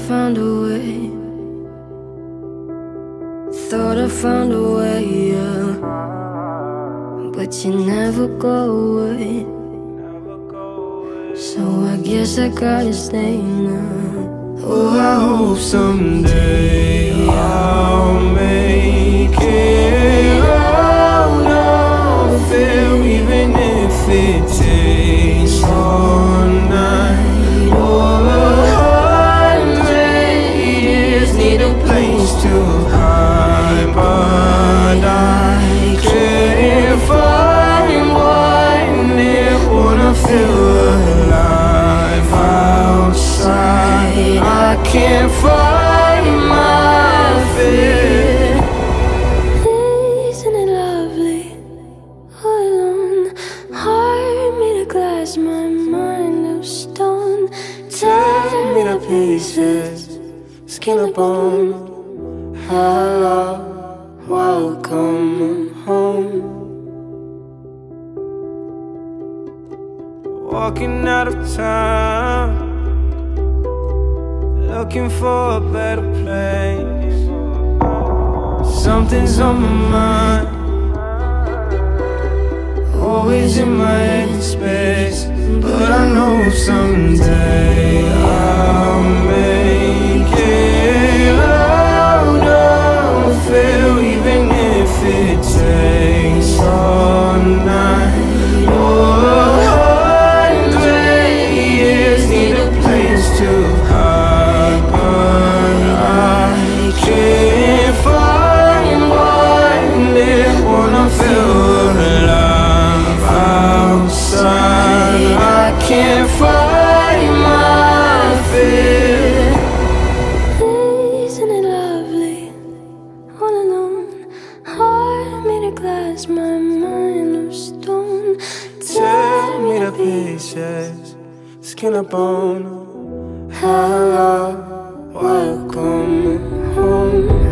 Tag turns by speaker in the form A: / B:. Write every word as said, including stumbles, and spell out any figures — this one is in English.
A: found a way. Thought I found a way, yeah. But you never go away. So I guess I gotta stay now.
B: Oh, I hope someday I'll make it out of there, even if it takes all night or a hundred years. Need a place to hide, but I can't find one there. Wanna feel alive outside. I can't find my fear.
A: Isn't it lovely? All alone, heart made of glass, my mind of stone.
B: Tear me to pieces, skin and bone. Hello, welcome home. Walking out of town, looking for a better place. Something's on my mind, always in my head space. But I know someday I'll make it out of here, even if it takes all night or a hundred years. Need a place to hide, but I can't find one there. Wanna feel alive outside. I can't find my fear.
A: Isn't it lovely? All alone, heart made of glass, my mind of stone.
B: Tear me to pieces, skin and bone. Hello, welcome home.